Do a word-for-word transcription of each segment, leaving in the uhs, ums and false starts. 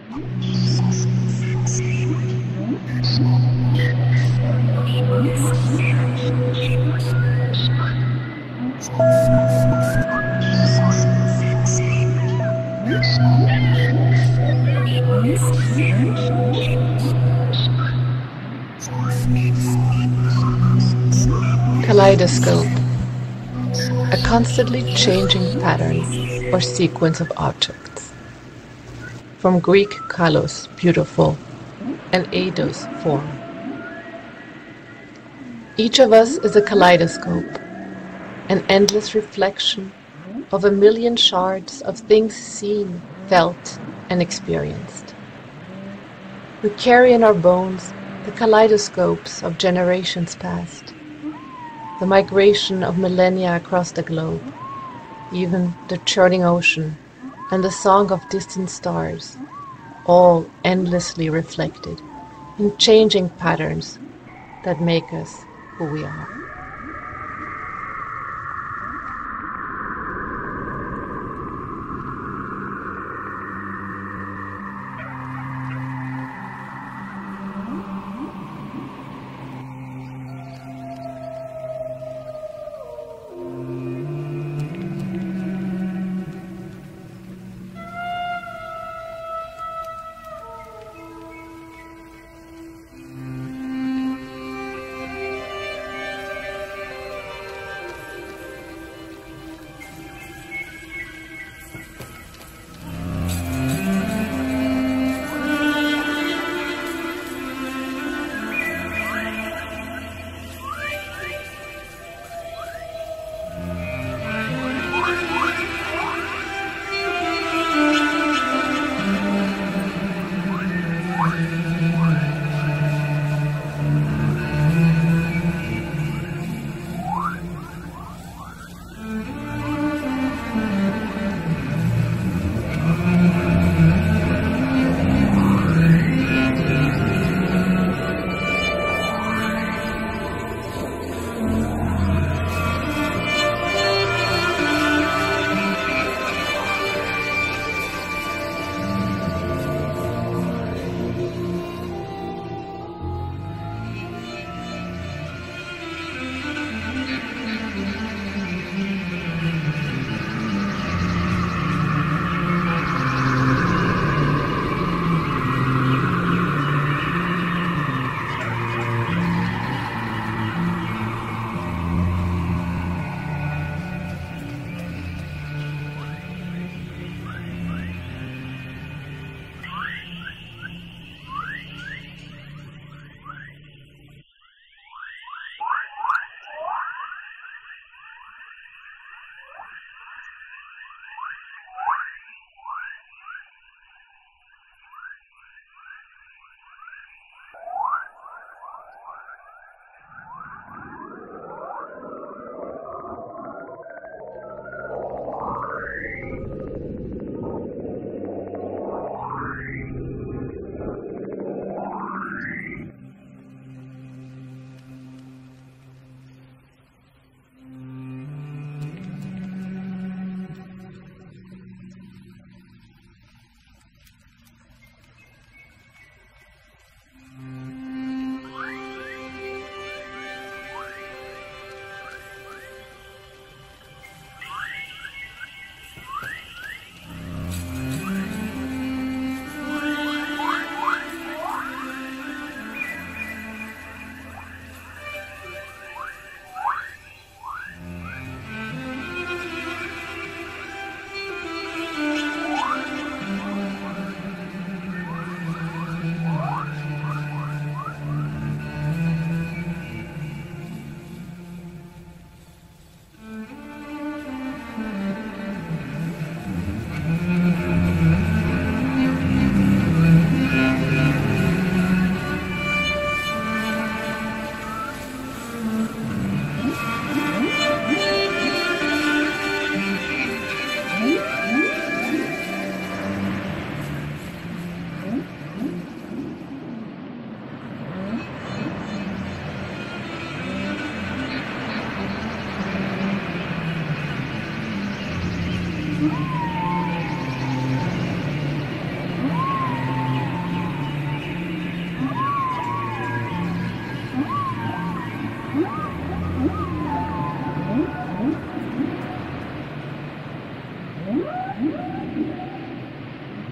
Kaleidoscope, a constantly changing pattern or sequence of objects. From Greek kalos, beautiful, and eidos, form. Each of us is a kaleidoscope, an endless reflection of a million shards of things seen, felt, and experienced. We carry in our bones the kaleidoscopes of generations past, the migration of millennia across the globe, even the churning ocean and the song of distant stars, all endlessly reflected in changing patterns that make us who we are.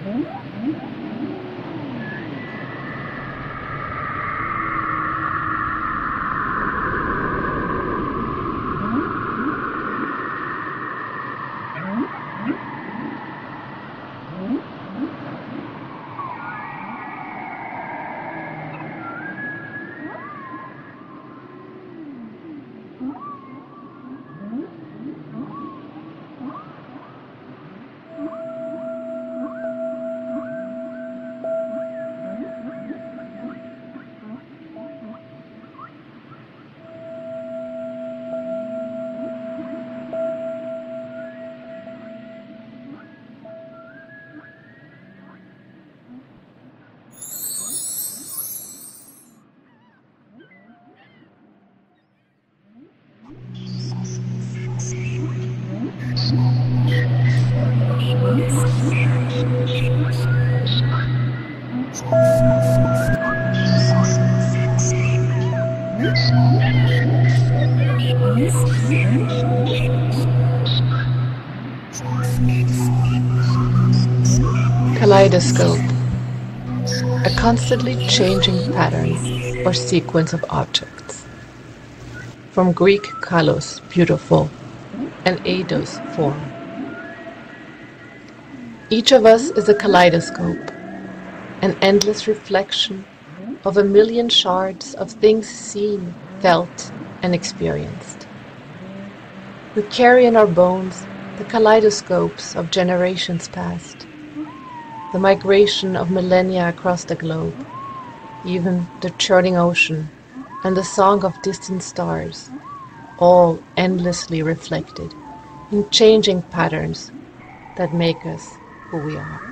Kaleidoscope, a constantly changing pattern or sequence of objects. From Greek kalos, beautiful, and eidos, form. Each of us is a kaleidoscope, an endless reflection of a million shards of things seen, felt, and experienced. We carry in our bones the kaleidoscopes of generations past, the migration of millennia across the globe, even the churning ocean and the song of distant stars, all endlessly reflected in changing patterns that make us who we are.